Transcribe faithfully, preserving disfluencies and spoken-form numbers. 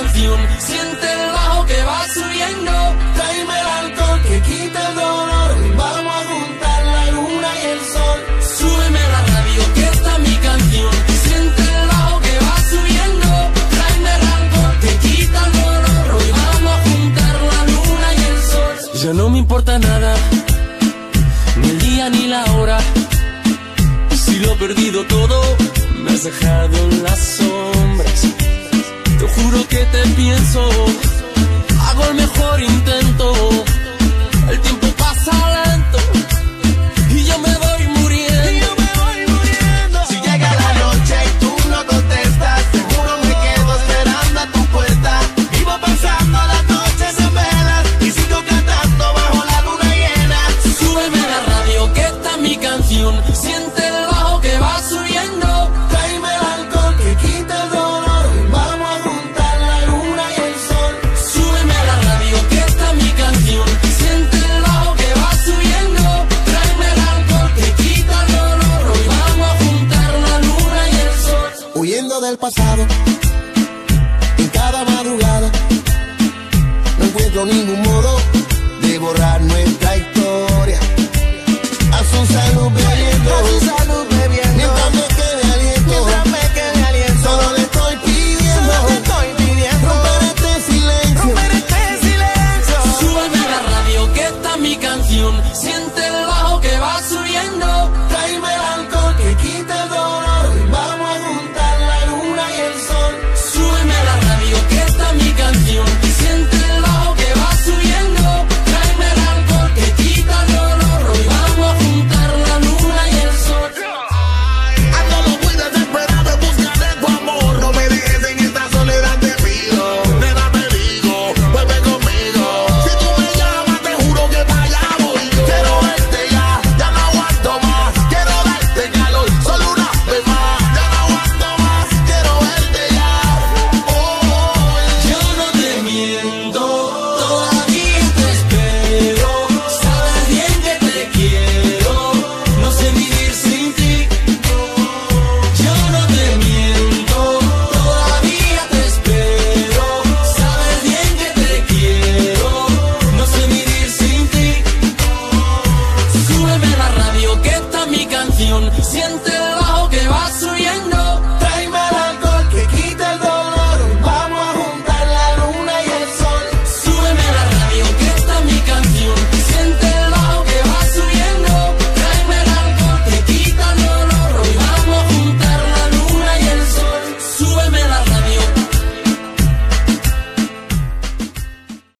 canción. Siente el bajo que va subiendo. Tráeme el alcohol que quita el dolor. Vamos a juntar la luna y el sol. Súbeme la radio que esta es mi canción. Siente el bajo que va subiendo. Tráeme el alcohol que quita el dolor. Hoy vamos a juntar la luna y el sol. Ya no me importa nada, ni el día ni la hora. Si lo he perdido todo, me has dejado en las sombras. Te juro que te pienso, hago el mejor intento. El tiempo pasa lento y yo me voy muriendo. Y yo me voy muriendo. Si llega la noche y tú no contestas, seguro me quedo esperando a tu puerta. Vivo pasando las noches en velas y sigo cantando bajo la luna llena. Súbeme la radio que esta es mi canción. Siente el bajo que va subiendo. Tráeme el alcohol que quita el dolor. Vamos a juntar la luna y el sol. Súbeme la radio que esta es mi canción. Siente el bajo que va subiendo. Tráeme el alcohol que quita el dolor. Hoy vamos a juntar la luna y el sol. Huyendo del pasado, en cada madrugada, no encuentro ningún modo de borrar nuestra historia. A su salud bebiendo, a su salud bebiendo, mientras me quede aliento, mientras me quede aliento. Solo le estoy pidiendo, solo le estoy pidiendo, romper este silencio, romper este silencio. Súbeme la radio que esta es mi canción. Siente